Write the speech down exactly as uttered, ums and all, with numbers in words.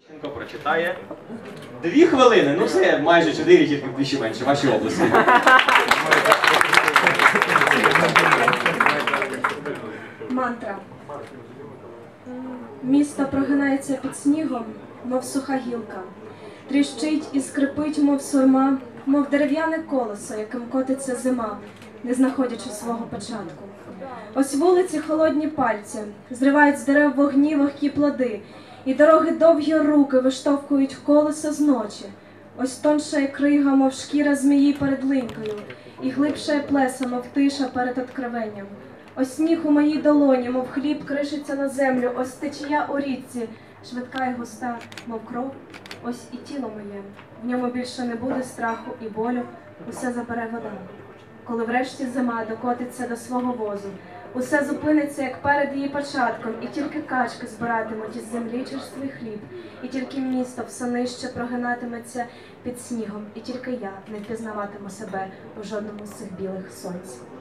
Ченко прочитає. Дві хвилини, ну це майже чотири, тільки вдвічі менше, ваші області. Мантра. Місто прогинається під снігом, мов суха гілка. Тріщить і скрипить, мов сурма, мов дерев'яне колесо, яким котиться зима, не знаходячи свого початку. Ось вулиці холодні пальці, зривають з дерев вогні вогкі плоди, і дороги довгі руки виштовхують колесо з ночі. Ось тонша крига, мов шкіра змії перед линькою, і глибша плеса, мов тиша перед откровенням. Ось сніг у моїй долоні, мов хліб, кришиться на землю, ось течія у річці, швидка й густа, мов кров, ось і тіло моє. В ньому більше не буде страху і болю, усе забере вода. Коли врешті зима докотиться до свого возу, усе зупиниться, як перед її початком, і тільки качки збиратимуть із землі черствий хліб, і тільки місто все нижче прогинатиметься під снігом, і тільки я не впізнаватиму себе у жодному з цих білих сонць.